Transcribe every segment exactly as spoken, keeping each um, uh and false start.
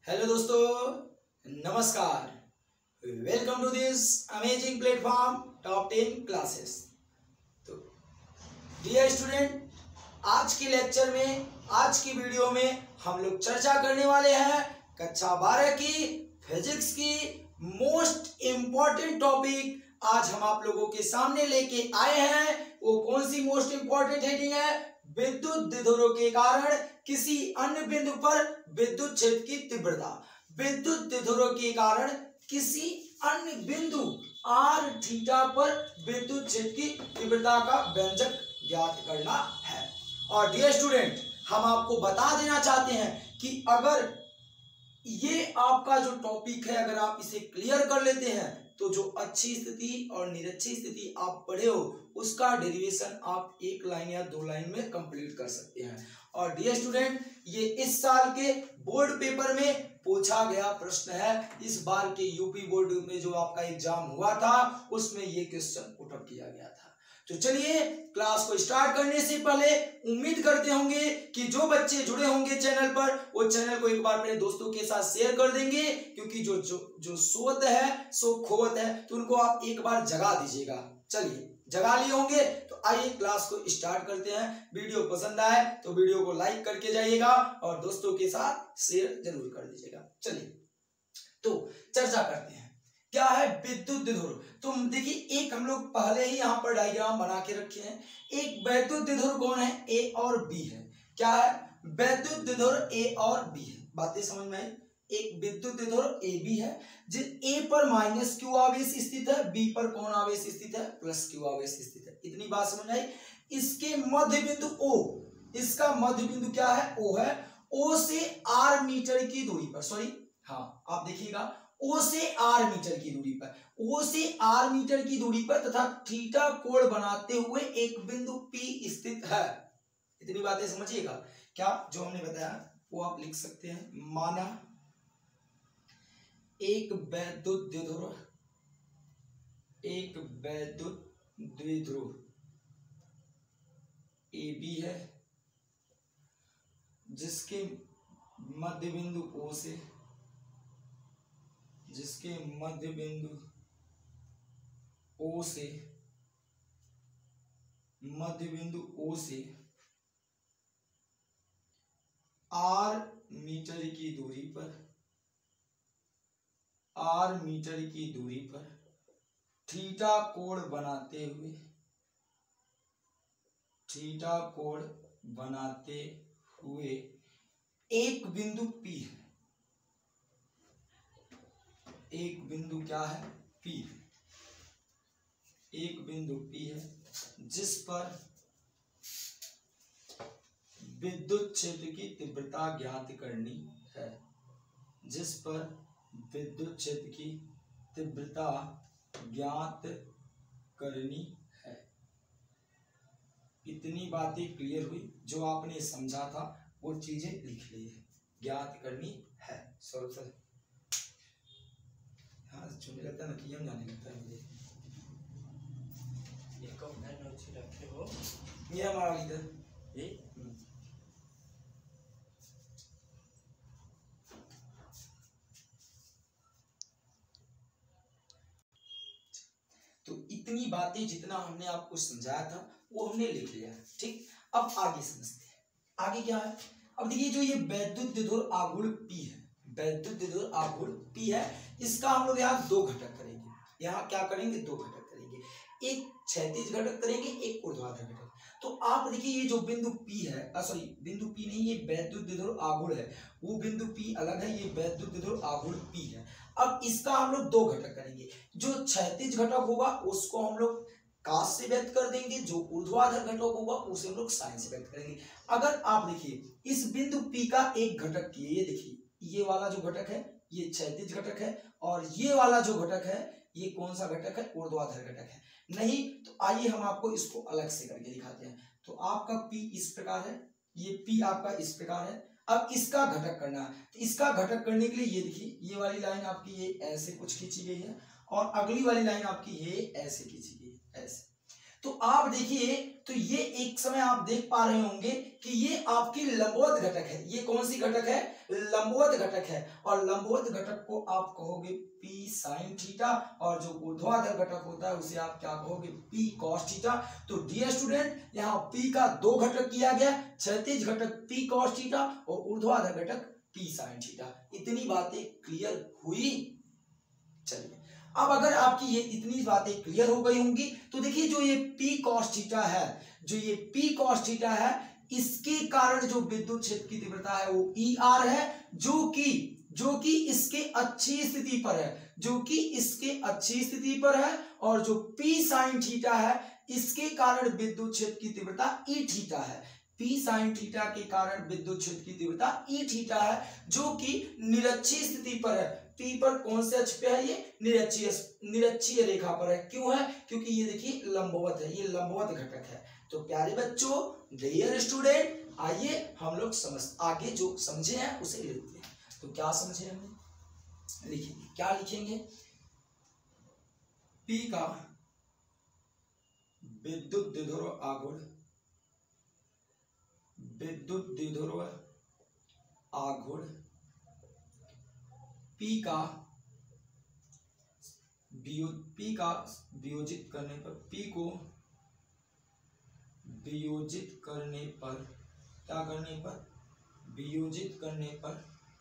Hello दोस्तों, नमस्कार। Welcome to this amazing platform top ten classes. तो डियर स्टूडेंट, आज के लेक्चर में, आज की वीडियो में हम लोग चर्चा करने वाले हैं कक्षा बारह की फिजिक्स की मोस्ट इम्पॉर्टेंट टॉपिक। आज हम आप लोगों के सामने लेके आए हैं। वो कौन सी मोस्ट इम्पॉर्टेंट हेडिंग है? विद्युत द्विध्रुवों के कारण किसी अन्य बिंदु पर विद्युत क्षेत्र की तीव्रता। विद्युत द्विध्रुवों के कारण किसी अन्य बिंदु आर थीटा पर विद्युत क्षेत्र की तीव्रता का व्यंजक ज्ञात करना है। और डियर स्टूडेंट, हम आपको बता देना चाहते हैं कि अगर ये आपका जो टॉपिक है, अगर आप इसे क्लियर कर लेते हैं तो जो अच्छी स्थिति और निरक्षी स्थिति आप पढ़े हो उसका डेरिवेशन आप एक लाइन या दो लाइन में कंप्लीट कर सकते हैं। और डियर स्टूडेंट, ये इस साल के बोर्ड पेपर में पूछा गया प्रश्न है। इस बार के यूपी बोर्ड में जो आपका एग्जाम हुआ था उसमें ये क्वेश्चन पुट अप किया गया था। तो चलिए, क्लास को स्टार्ट करने से पहले उम्मीद करते होंगे कि जो बच्चे जुड़े होंगे चैनल पर वो चैनल को एक बार अपने दोस्तों के साथ शेयर कर देंगे, क्योंकि जो जो जो सोत है सो खोत है, तो उनको आप एक बार जगा दीजिएगा। चलिए, जगा लिए होंगे तो आइए क्लास को स्टार्ट करते हैं। वीडियो पसंद आए तो वीडियो को लाइक करके जाइएगा और दोस्तों के साथ शेयर जरूर कर दीजिएगा। चलिए, तो चर्चा करते हैं क्या है विद्युत द्विध्रुव। तो देखिए, एक हम लोग पहले ही यहाँ पर डायग्राम बना के रखे हैं। एक वैद्युत द्विध्रुव कौन है? ए और बी है। क्या है? वैद्युत द्विध्रुव ए और बी है। बातें समझ में आई? एक विद्युत द्विध्रुव ए बी है, जिस ए पर माइनस क्यू आवेश स्थित है, बी पर कौन आवेश स्थित है? प्लस क्यू आवेश स्थित है। इतनी बात समझ आई? इसके मध्य बिंदु ओ, इसका मध्य बिंदु क्या है? ओ है। ओ से आर मीटर की दूरी पर, सॉरी हाँ आप देखिएगा, ओ से आर मीटर की दूरी पर, ओ से आर मीटर की दूरी पर तथा थीटा कोण बनाते हुए एक बिंदु पी स्थित है। इतनी बातें समझिएगा। क्या जो हमने बताया वो आप लिख सकते हैं। माना एक वैद्युत द्विध्रुव, एक वैद्युत द्विध्रुव ए बी है, जिसके मध्य बिंदु ओ से, जिसके मध्य बिंदु ओ से, मध्य बिंदु ओ से आर मीटर की दूरी पर, आर मीटर की दूरी पर थीटा कोण बनाते हुए, थीटा कोण बनाते हुए एक बिंदु पी है। एक बिंदु क्या है? पी। एक बिंदु पी है जिस पर विद्युत क्षेत्र की तीव्रता ज्ञात करनी है, जिस पर विद्युत क्षेत्र की तीव्रता ज्ञात करनी है। इतनी बातें क्लियर हुई? जो आपने समझा था वो चीजें लिख ली है, ज्ञात करनी है। सॉरी सर, हाँ चुनने लगता है ना, कि हम जाने लगता है मुझे। ये कौन है नोट्स रखे हो? ये हमारा लीडर ये। तो इतनी बातें जितना हमने आपको समझाया था वो हमने लिख लिया है। ठीक, अब आगे समझते हैं। आगे क्या है? अब देखिए, जो ये वैद्युत द्विध्रुव आघूर्ण पी है, वैद्युत द्विध्रुव आघूर्ण पी है, इसका हम लोग यहाँ दो घटक करेंगे। यहाँ क्या करेंगे? दो घटक करेंगे। एक क्षैतिज घटक करेंगे, एक ऊर्ध्वाधर घटक। तो आप देखिए, ये जो बिंदु पी है, सॉरी बिंदु पी नहीं, ये वैद्युत द्विध्रुव आघूर्ण है। वो बिंदु पी अलग है, ये वैद्युत द्विध्रुव आघूर्ण पी है। अब इसका हम लोग दो घटक करेंगे। जो क्षैतिज घटक होगा उसको हम लोग काश से व्यक्त कर देंगे, जो ऊर्ध्वाधर घटक होगा उसे हम लोग साइन से व्यक्त करेंगे। अगर आप देखिए, इस बिंदु पी का एक घटक किए, ये देखिए, ये वाला जो घटक है ये क्षैतिज घटक है, और ये वाला जो घटक है ये कौन सा घटक है? ऊर्ध्वाधर घटक है। नहीं तो आइए हम आपको इसको अलग से करके दिखाते हैं। तो आपका P इस प्रकार है, ये P आपका इस प्रकार है। अब इसका घटक करना है, तो इसका घटक करने के लिए ये देखिए, ये वाली लाइन आपकी ये ऐसे कुछ खींची गई है और अगली वाली लाइन आपकी ये ऐसे खींची गई है, ऐसे। तो आप देखिए, तो ये एक समय आप देख पा रहे होंगे कि ये आपकी लंबवत घटक है। ये कौन सी घटक है? लंबवत घटक है। और लंबवत घटक को आप कहोगे पी साइन थीटा, और जो ऊर्ध्वाधर घटक होता है उसे आप क्या कहोगे? P cos theta. तो डियर स्टूडेंट, यहाँ पी का दो घटक किया गया, क्षैतिज घटक पी कॉस थीटा और ऊर्ध्वाधर घटक पी साइन थीटा। इतनी बातें क्लियर हुई? चलिए, अब अगर आपकी ये इतनी बातें क्लियर हो गई होंगी तो देखिए, जो ये P cos थीटा है, जो ये P cos थीटा है, इसके कारण जो विद्युत क्षेत्र की तीव्रता है वो E R है, जो कि जो कि इसके अच्छी स्थिति पर है, जो कि इसके अच्छी स्थिति पर है। और जो P sin थीटा है, इसके कारण विद्युत क्षेत्र की तीव्रता E थीटा है। P sin थीटा के कारण विद्युत क्षेत्र की तीव्रता E थीटा है, जो कि निरक्षीय स्थिति पर है। P पर कौन से अक्ष पे है? ये निरक्षीय निरक्षीय रेखा पर है। क्यों है? क्योंकि ये देखिए लंबवत है, ये लंबवत घटक है। तो प्यारे बच्चों, डियर स्टूडेंट, आइए हम लोग समझ आगे जो समझे हैं उसे लिखते हैं। तो क्या समझे हमने? लिखेंगे, क्या लिखेंगे? P का विद्युत द्विध्रुव आघूर्ण, विद्युत द्विध्रुव आघूर्ण P का P का वियोजित करने पर, P को वियोजित करने पर, क्या करने पर? वियोजित करने पर,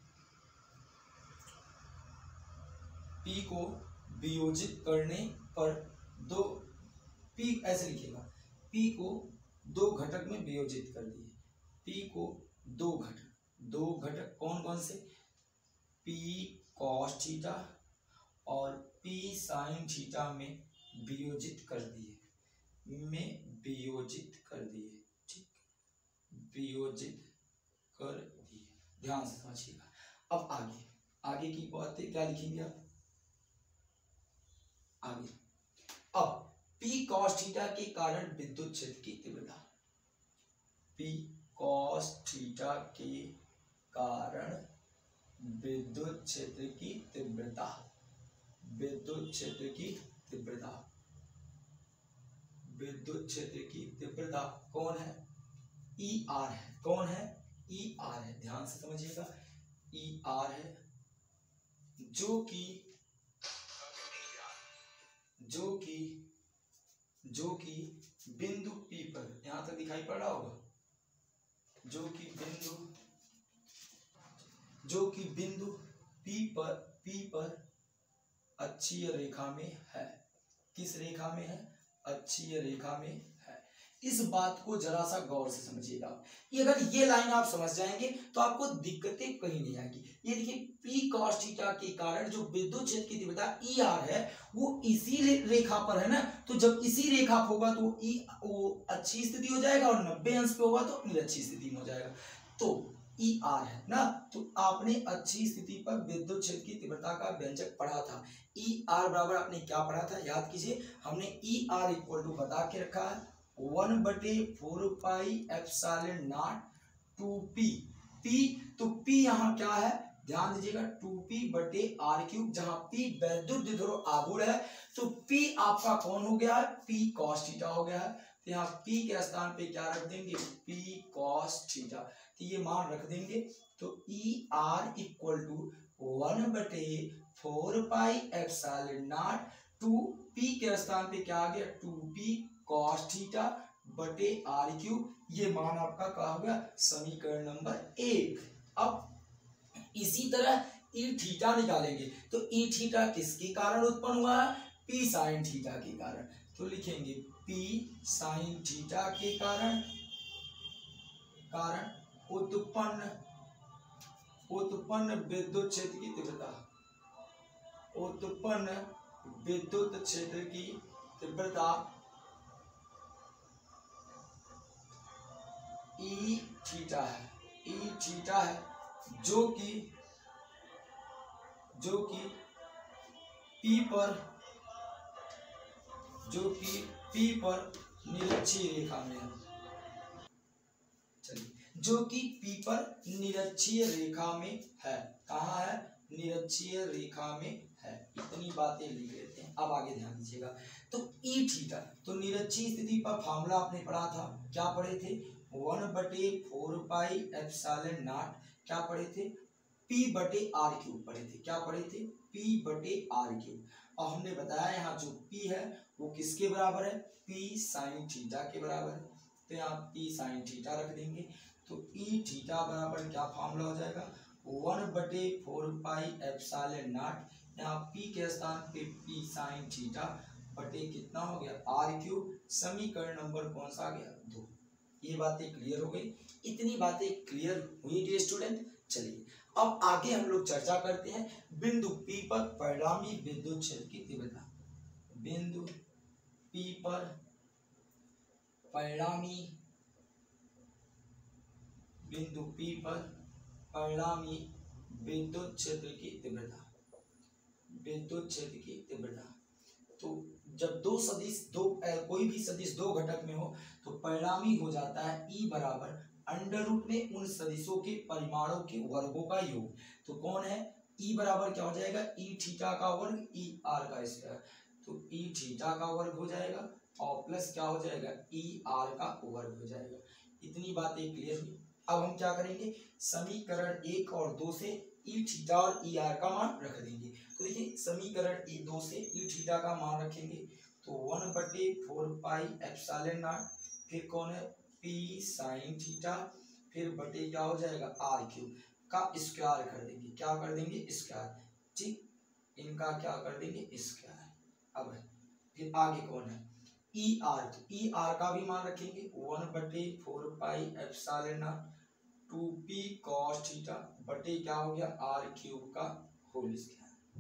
P को वियोजित करने पर दो, P ऐसे लिखेगा, P को दो घटक में वियोजित कर दिए। P को दो घटक, दो घटक कौन कौन से? P cos थीटा और P sin थीटा में वियोजित कर दिए, में वियोजित कर दिए, ठीक, वियोजित कर दिए। ध्यान से समझिएगा। अब आगे आगे की बातें क्या लिखेंगे आप? आगे अब P cos थीटा के कारण विद्युत क्षेत्र की तीव्रता, P cos थीटा के कारण विद्युत क्षेत्र की तीव्रता, विद्युत क्षेत्र की तीव्रता, विद्युत क्षेत्र की तीव्रता कौन है? E R है। कौन है? E R है। ध्यान से समझिएगा, E R है, जो कि जो कि जो कि बिंदु P पर, यहां तक दिखाई पड़ रहा होगा, जो कि बिंदु जो कि बिंदु P पर P पर अक्षीय रेखा में है। किस रेखा में है? अक्षीय रेखा में है। इस बात को जरा सा गौर से समझिएगा। ये अगर ये लाइन आप समझ जाएंगे तो आपको दिक्कतें कहीं नहीं आएगी। ये देखिए, P cos थीटा के कारण जो विद्युत क्षेत्र की तीव्रता E R है वो इसी रेखा पर है ना। तो जब इसी रेखा पर होगा तो E वो अच्छी स्थिति हो जाएगा और नब्बे अंश पे होगा तो निरक्षीय स्थिति में हो जाएगा। तो E R है ना। तो आपने अच्छी स्थिति पर विद्युत क्षेत्र की तीव्रता का व्यंजक पढ़ा था। E R बराबर आपने क्या पढ़ा था? याद कीजिए, हमने E R इक्वल टू बता के रखा है वन बटे four pi epsilon not two P. P तो P यहाँ क्या है? ध्यान दीजिएगा, टू पी बटे आर क्यूब, जहां P विद्युत द्विध्रुव आघूर्ण है तो P आपका कौन हो गया है? P cos थीटा हो गया है। तो यहाँ P के स्थान पे क्या रख देंगे? P cos theta. तो ये मान रख देंगे। तो E R equal to one बटे four pi epsilon not two P के स्थान पे क्या आ गया? टू पी cos थीटा बटे आर क्यूब। ये मान आपका क्या हो गया? समीकरण नंबर एक। अब इसी तरह E थीटा निकालेंगे तो E थीटा किसके कारण उत्पन्न हुआ है? P sin थीटा के कारण। तो लिखेंगे P sin थीटा के कारण कारण उत्पन्न उत्पन्न विद्युत क्षेत्र की तीव्रता, उत्पन्न विद्युत क्षेत्र की तीव्रता E थीटा है, E थीटा है, जो कि जो कि P पर जो कि P पर निरक्षीय रेखा में है। चलिए, जो कि P पर निरक्षीय रेखा में है। कहाँ है? निरक्षीय रेखा में है। इतनी बातें लिख लेते हैं। अब आगे ध्यान दीजिएगा। तो ई थीटा, तो निरक्षीय स्थिति पर फॉर्मूला आपने पढ़ा था, क्या पढ़े थे, वन बटे फोर पाई एप्सिलॉन नॉट, क्या पढ़े थे, पी बटे आर क्यूब पढ़े थे, क्या पढ़े थे, पी बटे आर क्यूब। और हमने बताया यहाँ जो पी है वो किसके बराबर है, पी साइन थीटा के बराबर है। तो यहाँ पी साइन थीटा रख देंगे। तो ई थीटा बराबर क्या फॉर्मूला हो जाएगा, वन बटे फोर पाई एप्सिलॉन नॉट, यहाँ पी के स्थान पे पी साइन थीटा बटे कितना हो गया, आर क्यूब। समीकरण नंबर कौन सा आ गया, दो। ये बातें क्लियर हो गई। इतनी बातें क्लियर हुई डियर स्टूडेंट। चलिए अब आगे हम लोग चर्चा करते हैं बिंदु पी पर परिणामी विद्युत क्षेत्र की तीव्रता। बिंदु पी पर परिणामी बिंदु पी पर परिणामी विद्युत क्षेत्र की तीव्रता, विद्युत क्षेत्र की तीव्रता। तो जब दो सदिश दो कोई भी सदिश दो घटक में हो तो परिणामी हो जाता है ई बराबर अंडर रूट में उन सदिशों के परिमाणों के वर्गों का योग। तो कौन है, ई बराबर क्या हो जाएगा, ई थीटा का वर्ग ई आर का स्क्वायर। तो ई थीटा का वर्ग हो जाएगा और प्लस क्या हो जाएगा, ई आर का वर्ग हो जाएगा। इतनी बातें क्लियर हुई। अब हम क्या करेंगे, समीकरण एक और दो से ई थीटा और ई आर का मान रख देंगे। तो देखिए समीकरण ए दो से ई थीटा का मान रखेंगे तो वन बटे फोर पाई एप्सिलॉन नॉट, फिर कौन है, पी साइन थीटा, फिर बटे क्या हो जाएगा, आर क्यूब का स्क्वायर कर देंगे। क्या कर देंगे, स्क्वायर, ठीक, इनका क्या कर देंगे, स्क्वायर। अब फिर आगे कौन है, ई आर, तो ई आर का भी मान रखेंगे वन बटे four pi epsilon not two P cos theta बटे क्या हो गया, आर क्यूब का होल स्क्वायर।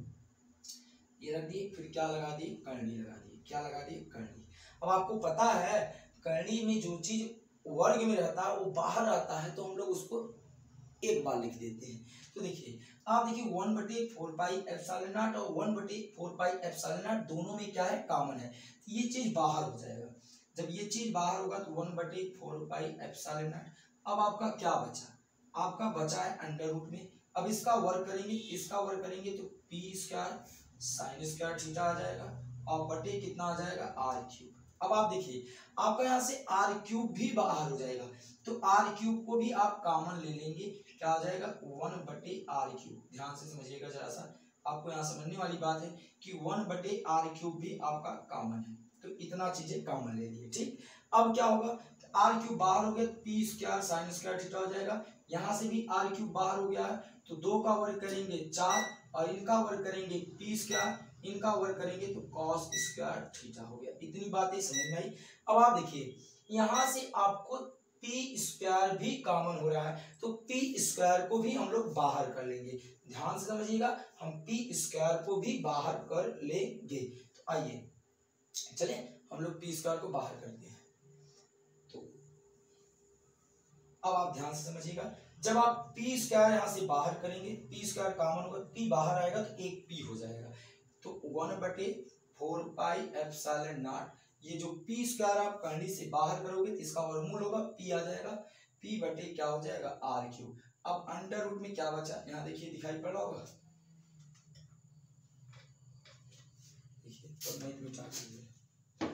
ये रख दिए। फिर क्या लगा दिए, करनी लगा दिए। क्या लगा दिए, करनी। अब आपको पता है करनी में जो चीज वर्ग में रहता है वो बाहर आता है तो हम लोग उसको एक बार लिख देते हैं। तो देखिए आप देखिए वन बटे फोर पाई एप्सिलॉन नॉट और वन बटे फोर पाई एप्सिलॉन नॉट दोनों में क्या है, कॉमन है। तो ये चीज बाहर हो जाएगा। जब ये चीज बाहर होगा तो वन बटे फोर पाई एप्सिलॉन नॉट। अब आपका क्या बचा, आपका बचा है अंडर रूट में। अब इसका वर्ग करेंगे, इसका वर्ग करेंगे तो P square sine square theta आ जाएगा और बटे कितना आ जाएगा, आर क्यूब। अब आप देखिए आपका यहाँ से आर क्यूब भी बाहर हो जाएगा तो आर क्यूब को भी आप कॉमन ले लेंगे, क्या आ जाएगा, वन बटे आर क्यूब। ध्यान से समझिएगा जरा सा, आपको यहाँ समझने वाली बात है कि वन बटे आर क्यूब भी आपका कॉमन है। तो इतना चीजें कॉमन ले लिए, ठीक। अब क्या होगा, आर क्यूब बाहर हो गया, P square sine square theta हो जाएगा। यहाँ से भी आर क्यूब बाहर हो गया है तो दो का वर्ग करेंगे चार और इनका वर्ग करेंगे पी स्क्वायर, इनका वर्ग करेंगे तो कॉस स्क्वायर थीटा हो गया। इतनी बातें समझ में आई। अब आप देखिए यहाँ से आपको पी स्क्वायर भी कॉमन हो रहा है तो पी स्क्वायर को भी हम लोग बाहर कर लेंगे। ध्यान से समझिएगा, हम पी स्क्वायर को भी बाहर कर लेंगे। तो आइए चले हम लोग पी स्क्वायर को बाहर करते हैं। तो अब आप ध्यान से समझिएगा, जब आप पी स्क्वायर यहाँ से बाहर करेंगे, पी स्क्वायर कॉमन होगा, पी बाहर आएगा तो एक पी हो जाएगा। तो वन बटे फोर पाई एप्सिलॉन नॉट, ये जो पी स्क्वायर आप करनी से बाहर करोगे तो इसका वर्गमूल होगा, पी आ जाएगा, पी बटे क्या हो जाएगा, आर क्यूब। अब अंडर रूट में क्या बचा, यहाँ देखिए दिखाई पड़ रहा होगा, देखिए तो नहीं तो मिटा दीजिए,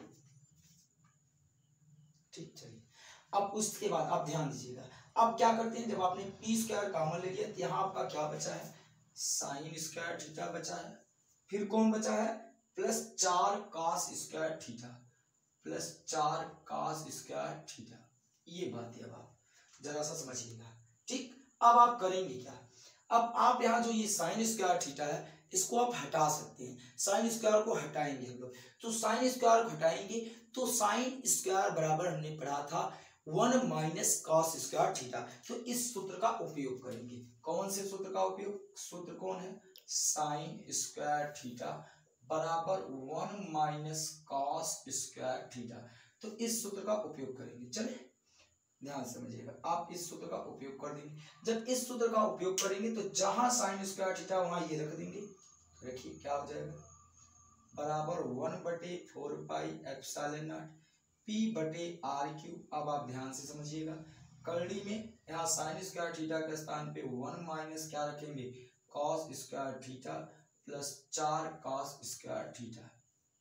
ठीक। चलिए अब उसके बाद आप ध्यान दीजिएगा, अब क्या करते हैं, जब आपने पी स्क्वायर कॉमन ले लिया तो यहाँ आपका क्या बचा है, साइन स्क्वायर थीटा बचा है। फिर कौन बचा है, प्लस चार कॉस स्क्वायर थीटा, प्लस चार कॉस स्क्वायर थीटा। ये बात है, अब आप जरा सा समझिएगा, ठीक। अब आप करेंगे क्या, अब आप यहाँ जो ये साइन स्क्वायर थीटा है इसको आप हटा सकते हैं। साइन स्क्वायर को हटाएंगे हम लोग, तो साइन स्क्वायर को हटाएंगे तो साइन स्क्वायर बराबर हमने पढ़ा था one minus cos square theta. तो इस सूत्र का उपयोग करेंगे। कौन से सूत्र का उपयोग, सूत्र कौन है, साइन स्क्वायर थीटा बराबर one minus cos square theta. तो इस सूत्र का उपयोग करेंगे। चले ध्यान समझिएगा, आप इस सूत्र का उपयोग कर देंगे। जब इस सूत्र का उपयोग करेंगे तो जहां साइन स्क्वायर थीटा वहां ये रख देंगे। रखिए क्या हो जाएगा, बराबर वन बटे four pi epsilon naught P बटे आर क्यूब। अब आप ध्यान से समझिएगा, करनी में यहाँ साइन स्क्वायर थीटा के स्थान पे वन माइनस क्या रखेंगे, कॉस स्क्वायर थीटा प्लस चार कॉस स्क्वायर थीटा।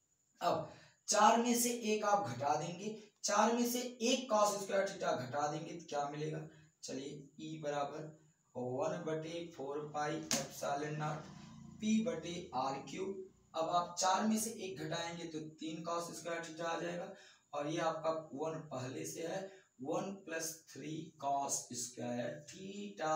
अब चार में से एक आप घटा देंगे, चार में से एक कॉस स्क्वायर थीटा घटा देंगे तो क्या मिलेगा, चलिए ई बराबर वन बटे four pi epsilon naught P बटे आर क्यूब। अब आप चार में से एक घटाएंगे तो तीन कॉस स्क्वायर थीटा आ जाएगा और ये आपका वन पहले से है one plus three cos square theta.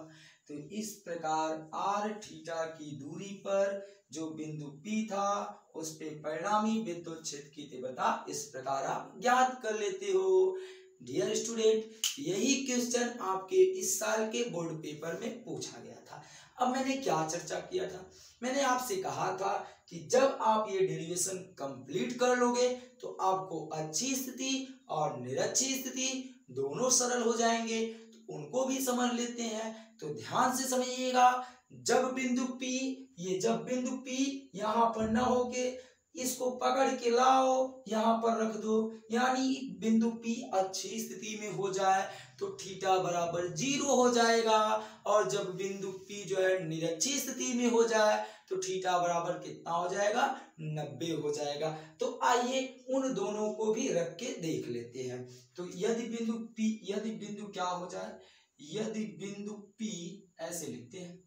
तो इस प्रकार आर थीटा की दूरी पर जो बिंदु P था उस पे परिणामी विद्युत क्षेत्र की तीव्रता इस प्रकार आप ज्ञात कर लेते हो। डियर स्टूडेंट, यही क्वेश्चन आपके इस साल के बोर्ड पेपर में पूछा गया था। अब मैंने क्या चर्चा किया था, मैंने आपसे कहा था कि जब आप ये डेरिवेशन कंप्लीट कर लोगे तो आपको अच्छी स्थिति और निरक्षी स्थिति दोनों सरल हो जाएंगे। तो उनको भी समझ लेते हैं। तो ध्यान से समझिएगा, जब बिंदु P, ये जब बिंदु P यहाँ पर न होके इसको पकड़ के लाओ यहाँ पर रख दो, यानी बिंदु P अच्छी स्थिति में हो जाए तो थीटा बराबर जीरो हो जाएगा। और जब बिंदु P जो है निरक्षी स्थिति में हो जाए तो थीटा बराबर कितना हो जाएगा, नब्बे हो जाएगा। तो आइए उन दोनों को भी रख के देख लेते हैं। तो यदि बिंदु P, यदि बिंदु क्या हो जाए, यदि बिंदु P ऐसे लिखते हैं,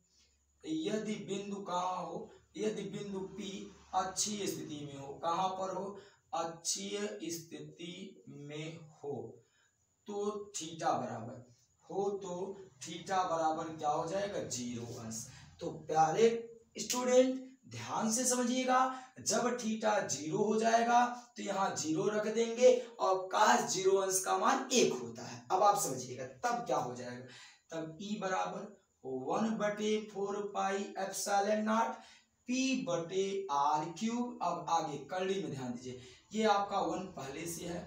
यदि बिंदु कहाँ हो, यदि बिंदु P अच्छी स्थिति में हो, कहाँ पर हो, अच्छी स्थिति में हो तो थीटा बराबर हो तो थीटा बराबर क्या हो जाएगा, जीरो अंश। तो प्यारे स्टूडेंट ध्यान से समझिएगा, जब थीटा जीरो हो जाएगा तो यहाँ जीरो रख देंगे और काश जीरो अंश का मान एक होता है। अब आप समझिएगा तब क्या हो जाएगा, तब ई बराबर वन बटे four pi epsilon naught P बटे आर क्यूब। अब आगे कर्ली में ध्यान दीजिए, ये आपका वन पहले से है,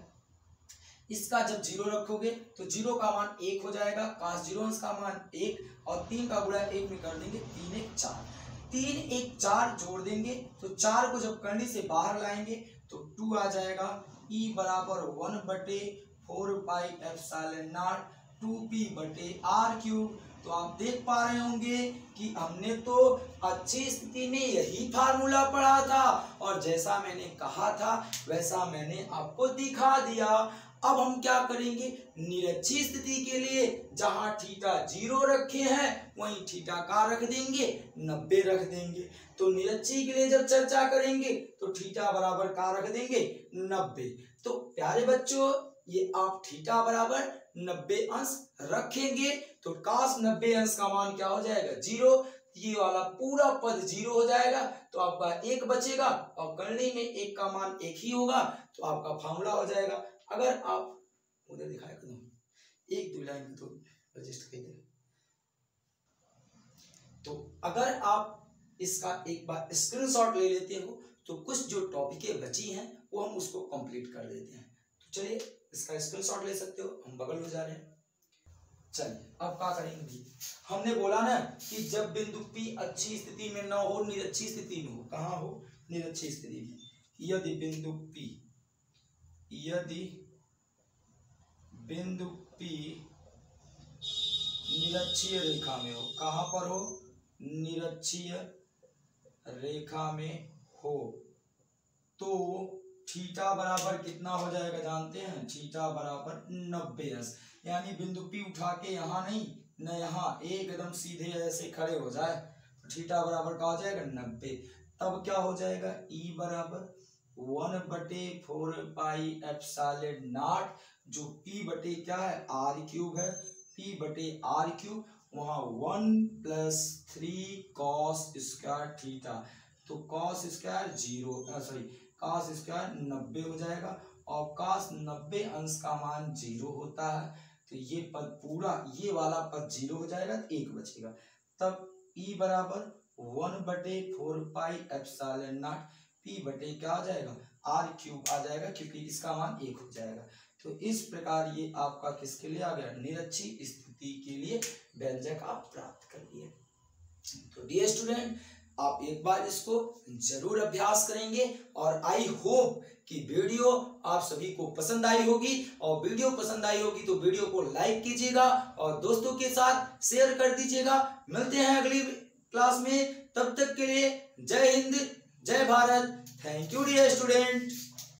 इसका जब जीरो रखोगे तो जीरो का मान एक हो जाएगा, काश जीरो अंश का मान एक और तीन का गुणा एक में कर देंगे, तीन एक चार, तीन एक चार जोड़ देंगे तो चार को जब कर्ली से बाहर लाएंगे तो टू आ जाएगा। ई बराबर वन बटे four pi epsilon not two P बटे आर क्यूब। तो आप देख पा रहे होंगे कि हमने तो अच्छी स्थिति में यही फार्मूला पढ़ा था और जैसा मैंने कहा था वैसा मैंने आपको दिखा दिया। अब हम क्या करेंगे, निरक्षी स्थिति के लिए जहां थीटा जीरो रखे हैं वहीं थीटा का रख देंगे, नब्बे रख देंगे। तो निरक्षी के लिए जब चर्चा करेंगे तो थीटा बराबर का रख देंगे, नब्बे। तो प्यारे बच्चों, ये आप थीटा बराबर नब्बे अंश रखेंगे तो काश नब्बे अंश का मान क्या हो जाएगा, जीरो। ये वाला पूरा पद जीरो हो जाएगा तो आपका एक बचेगा और करनी में एक का मान एक ही होगा तो आपका फार्मूला हो जाएगा। अगर आप उधर दिखाया करो एक दो लाइन तो रजिस्टर कर दे, तो अगर आप इसका एक बार स्क्रीनशॉट ले लेते हो तो कुछ जो टॉपिकें बची हैं वो हम उसको कंप्लीट कर देते हैं। तो चलिए इसका स्क्रीनशॉट ले सकते हो, हम बगल में जा रहे हैं। चलिए अब क्या करेंगे, हमने बोला ना कि जब बिंदु P अच्छी स्थिति में ना हो, निरक्षी स्थिति में हो, कहाँ हो, निरक्षी स्थिति में। यदि बिंदु P, यदि बिंदु P निरक्षीय रेखा में हो, कहाँ पर हो, निरक्षीय रेखा में हो तो थीटा बराबर कितना हो जाएगा जानते हैं, थीटा बराबर नब्बे अंश। यानी बिंदु P उठा के यहाँ नहीं न यहाँ, एकदम सीधे ऐसे खड़े हो जाए तो थीटा बराबर का हो जाएगा नब्बे। तब क्या हो जाएगा, ई बराबर वन बटे फोर पाई एप्सिलॉन नॉट, जो P बटे क्या है, आर क्यूब है, P बटे आर क्यूब, वहां one plus three cos square theta. तो cos square zero sorry cos square नब्बे हो जाएगा और कॉस नब्बे अंश का मान जीरो होता है तो ये पद पूरा, ये वाला पद जीरो हो जाएगा, एक बचेगा। तब ई बराबर वन बटे four pi epsilon naught P बटे क्या आ जाएगा, आर क्यूब आ जाएगा क्योंकि इसका मान एक हो जाएगा। तो इस प्रकार ये आपका किसके लिए आ गया, निरक्षी स्थिति के लिए व्यंजक आप प्राप्त कर लिए। तो डियर स्टूडेंट, आप एक बार इसको जरूर अभ्यास करेंगे और आई होप कि वीडियो आप सभी को पसंद आई होगी, और वीडियो पसंद आई होगी तो वीडियो को लाइक कीजिएगा और दोस्तों के साथ शेयर कर दीजिएगा। मिलते हैं अगली क्लास में। तब तक के लिए जय हिंद, जय Bharat. Thank you dear student.